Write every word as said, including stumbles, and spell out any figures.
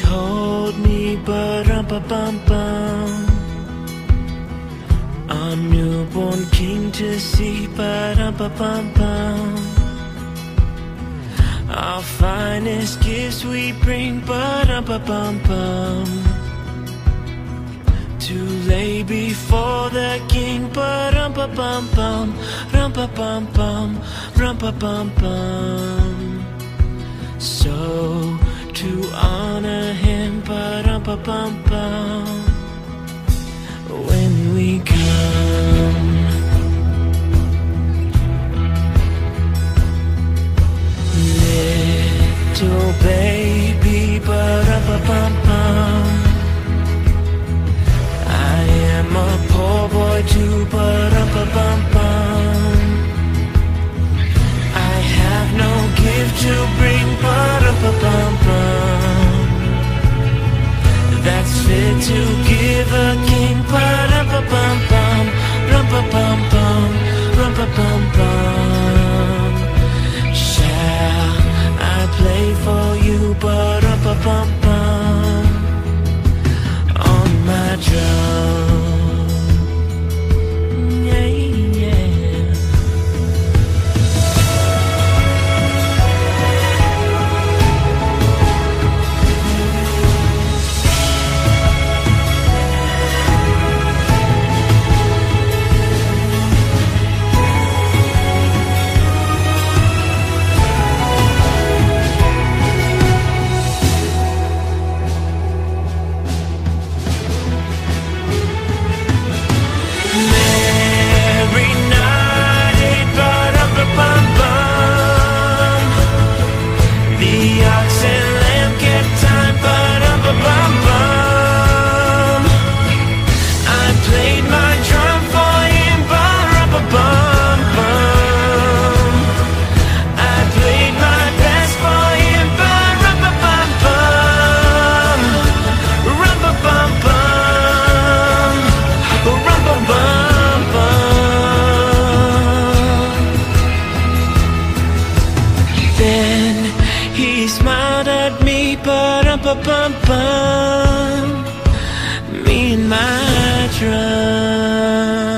told me, ba-dum-ba-bum-bum, a newborn king to see, ba-dum-ba-bum-bum. Our finest gifts we bring, ba-dum-ba-bum-bum, to lay before the king, ba-dum-ba-bum-bum, rum-ba-bum-bum, rum-ba-bum-bum. So to honor him, ba-dum-ba-bum-bum, when we come. Little baby, ba-dum-ba-bum-bum, I am a poor boy too, ba-dum-ba-bum-bum. I have no gift to bring, ba-dum-ba-bum-bum, that's fit to give a king, ba-dum-ba-bum-bum, rum-ba-bum-bum, rum-ba-bum-bum. Shall I play for you, ba-dum-ba-bum-bum, on my drum? Ba-dum-ba-bum-bum, me and my drum.